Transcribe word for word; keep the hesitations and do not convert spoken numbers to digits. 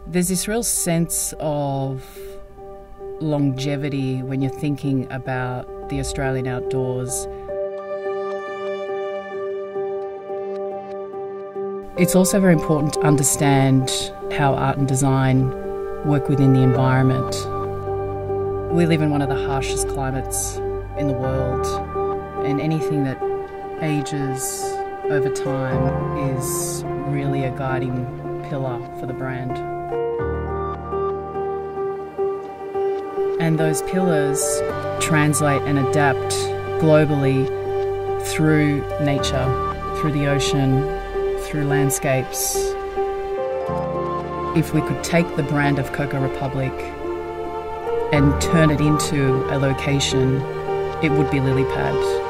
There's this real sense of longevity when you're thinking about the Australian outdoors. It's also very important to understand how art and design work within the environment. We live in one of the harshest climates in the world, and anything that ages over time is really a guiding pillar for the brand. And those pillars translate and adapt globally through nature, through the ocean, through landscapes. If we could take the brand of Coco Republic and turn it into a location, it would be Lilypad.